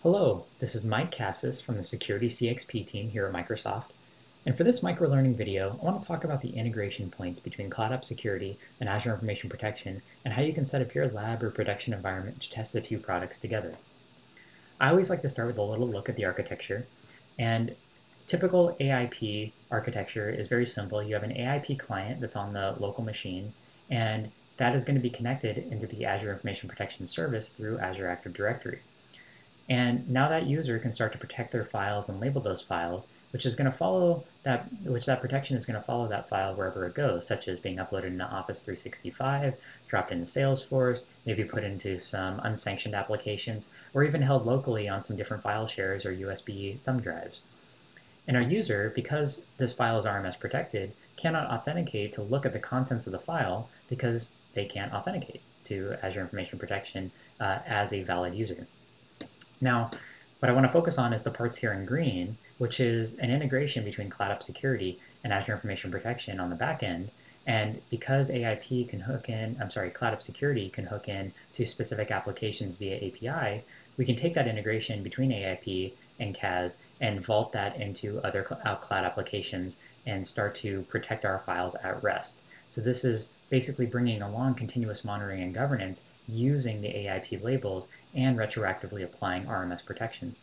Hello, this is Mike Cassis from the Security CXP team here at Microsoft. And for this microlearning video, I want to talk about the integration points between Cloud App Security and Azure Information Protection and how you can set up your lab or production environment to test the two products together. I always like to start with a little look at the architecture. And typical AIP architecture is very simple. You have an AIP client that's on the local machine, and that is going to be connected into the Azure Information Protection service through Azure Active Directory. And now that user can start to protect their files and label those files, which that protection is going to follow that file wherever it goes, such as being uploaded into Office 365, dropped into Salesforce, maybe put into some unsanctioned applications, or even held locally on some different file shares or USB thumb drives. And our user, because this file is RMS protected, cannot authenticate to look at the contents of the file because they can't authenticate to Azure Information Protection as a valid user. Now, what I want to focus on is the parts here in green, which is an integration between Cloud App Security and Azure Information Protection on the back end. And because AIP can hook in, Cloud App Security can hook in to specific applications via API, we can take that integration between AIP and CAS and vault that into other cloud applications and start to protect our files at rest. So this is basically bringing along continuous monitoring and governance using the AIP labels and retroactively applying RMS protection.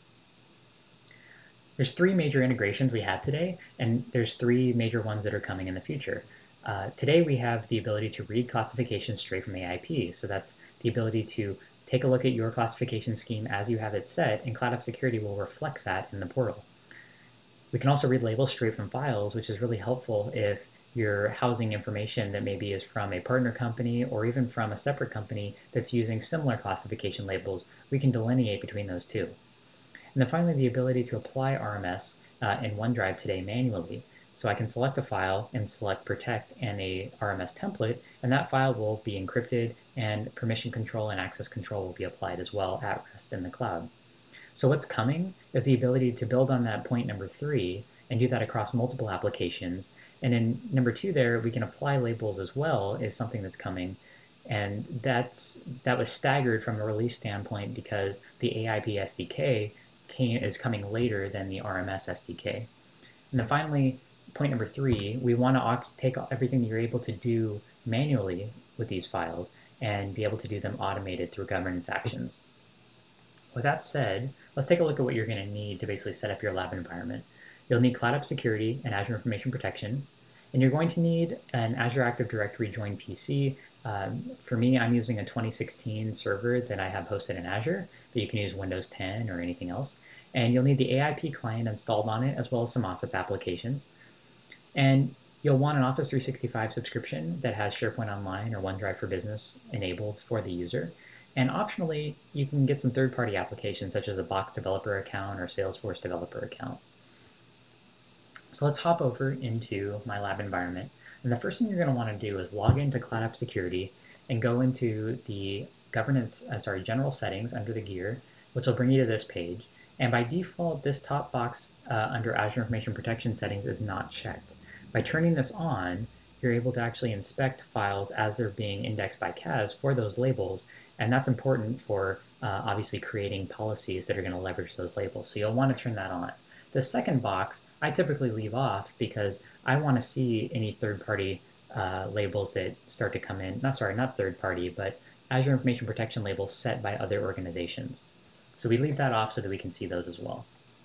There's three major integrations we have today, and there's three major ones that are coming in the future. Today we have the ability to read classifications straight from AIP. So that's the ability to take a look at your classification scheme as you have it set, and Cloud App Security will reflect that in the portal. We can also read labels straight from files, which is really helpful if you're housing information that maybe is from a partner company or even from a separate company that's using similar classification labels. We can delineate between those two. And then finally, the ability to apply RMS in OneDrive today manually. So I can select a file and select Protect and a RMS template, and that file will be encrypted and permission control and access control will be applied as well at rest in the cloud. So what's coming is the ability to build on that point number 3 and do that across multiple applications. And in number 2 there, we can apply labels as well is something that's coming. And that was staggered from a release standpoint because the AIP SDK is coming later than the RMS SDK. And then finally, point number 3, we want to take everything you're able to do manually with these files and be able to do them automated through governance actions. With that said, let's take a look at what you're going to need to basically set up your lab environment. You'll need Cloud App Security and Azure Information Protection, and you're going to need an Azure Active Directory joined PC. For me, I'm using a 2016 server that I have hosted in Azure, but you can use Windows 10 or anything else. And you'll need the AIP client installed on it, as well as some Office applications. And you'll want an Office 365 subscription that has SharePoint Online or OneDrive for Business enabled for the user. And optionally, you can get some third-party applications such as a Box developer account or Salesforce developer account. So let's hop over into my lab environment. And the first thing you're going to want to do is log into Cloud App Security and go into the general settings under the gear, which will bring you to this page. And by default, this top box under Azure Information Protection settings is not checked. By turning this on, you're able to actually inspect files as they're being indexed by CAS for those labels. And that's important for obviously creating policies that are going to leverage those labels. So you'll want to turn that on. The second box, I typically leave off because I want to see any third-party labels that start to come in. Not third-party, but Azure Information Protection labels set by other organizations. So we leave that off so that we can see those as well.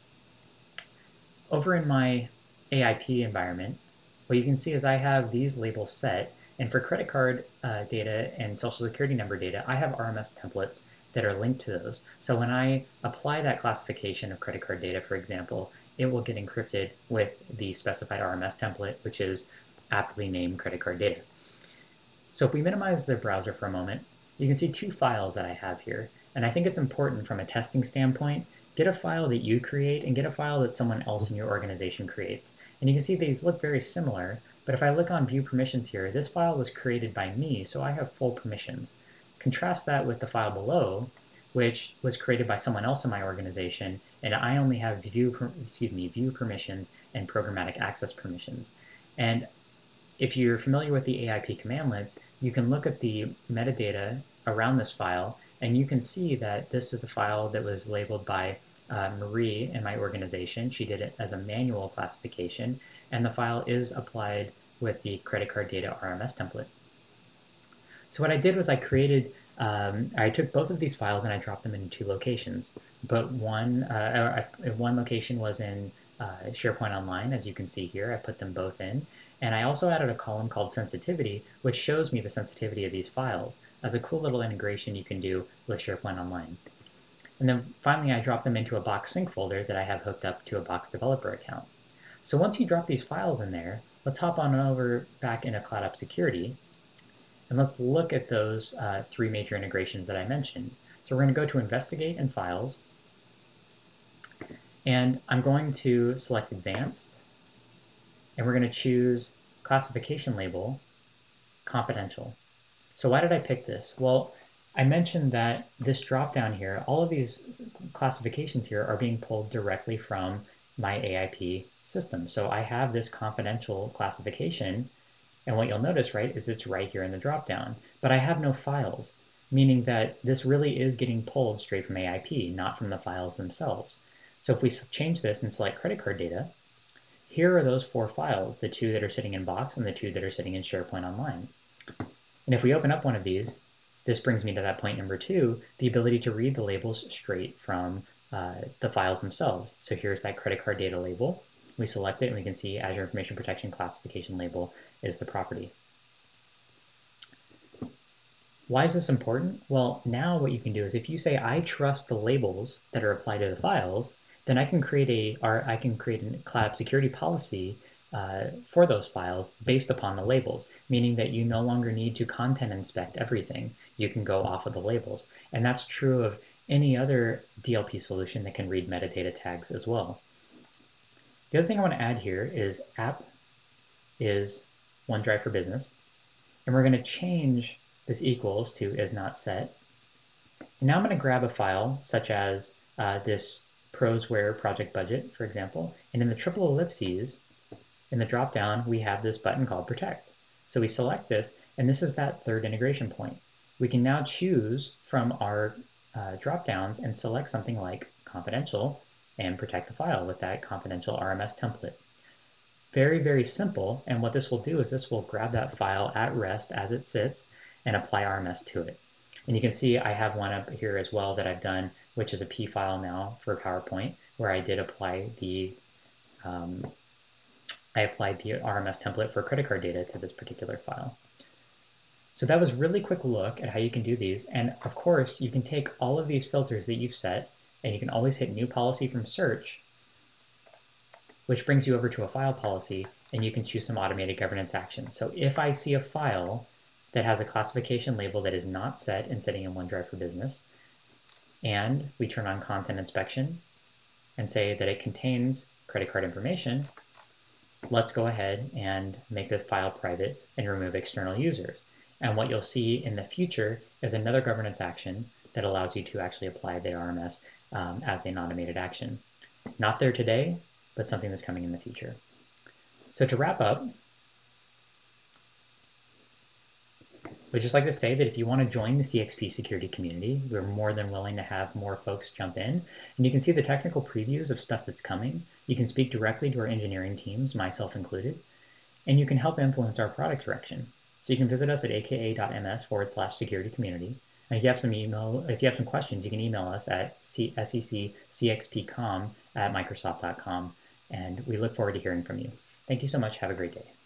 Over in my AIP environment, what you can see is I have these labels set. And for credit card data and social security number data, I have RMS templates that are linked to those. So when I apply that classification of credit card data, for example, it will get encrypted with the specified RMS template, which is aptly named credit card data. So if we minimize the browser for a moment, you can see two files that I have here. And I think it's important from a testing standpoint, get a file that you create and get a file that someone else in your organization creates. And you can see these look very similar, but if I look on view permissions here, this file was created by me, so I have full permissions. Contrast that with the file below, which was created by someone else in my organization, and I only have view permissions and programmatic access permissions. And if you're familiar with the AIP commandlets, you can look at the metadata around this file And you can see that this is a file that was labeled by Marie in my organization. She did it as a manual classification, and the file is applied with the credit card data RMS template. So what I did was I took both of these files and I dropped them into 2 locations. But one location was in SharePoint Online, as you can see here. I put them both in. And I also added a column called sensitivity, which shows me the sensitivity of these files as a cool little integration you can do with SharePoint Online. And then finally, I dropped them into a Box Sync folder that I have hooked up to a Box Developer account. So once you drop these files in there, let's hop on over back into Cloud App Security. And let's look at those 3 major integrations that I mentioned. So we're going to go to Investigate and Files. And I'm going to select Advanced. And we're going to choose Classification Label, Confidential. So why did I pick this? Well, I mentioned that this dropdown here, all of these classifications here are being pulled directly from my AIP system. So I have this confidential classification, and what you'll notice, right, is it's right here in the dropdown. But I have no files, meaning that this really is getting pulled straight from AIP, not from the files themselves. So if we change this and select credit card data, here are those 4 files, the 2 that are sitting in Box and the 2 that are sitting in SharePoint Online. And if we open up one of these, this brings me to that point number 2, the ability to read the labels straight from the files themselves. So here's that credit card data label. We select it and we can see Azure Information Protection Classification Label is the property. Why is this important? Well, now what you can do is if you say, I trust the labels that are applied to the files, then I can create a cloud security policy for those files based upon the labels, meaning that you no longer need to content inspect everything. You can go off of the labels. And that's true of any other DLP solution that can read metadata tags as well. The other thing I want to add here is app is OneDrive for Business. And we're going to change this equals to is not set. And now I'm going to grab a file such as this prosware project budget, for example. And in the triple ellipses, in the dropdown, we have this button called Protect. So we select this, and this is that 3rd integration point. We can now choose from our dropdowns and select something like confidential and protect the file with that confidential RMS template. Very, very simple. And what this will do is this will grab that file at rest as it sits and apply RMS to it. And you can see I have one up here as well that I've done, which is a P file now for PowerPoint, where I did apply the RMS template for credit card data to this particular file. So that was a really quick look at how you can do these. And of course, you can take all of these filters that you've set, and you can always hit New Policy from Search, which brings you over to a file policy, and you can choose some automated governance action. So if I see a file that has a classification label that is not set and sitting in OneDrive for Business, and we turn on content inspection and say that it contains credit card information, let's go ahead and make this file private and remove external users. And what you'll see in the future is another governance action that allows you to actually apply the RMS as an automated action. Not there today, but something that's coming in the future. So to wrap up, we'd just like to say that if you want to join the CXP security community, we're more than willing to have more folks jump in. And you can see the technical previews of stuff that's coming. You can speak directly to our engineering teams, myself included, and you can help influence our product direction. So you can visit us at aka.ms/security community. And if you have some questions, you can email us at seccxpcom@microsoft.com. And we look forward to hearing from you. Thank you so much. Have a great day.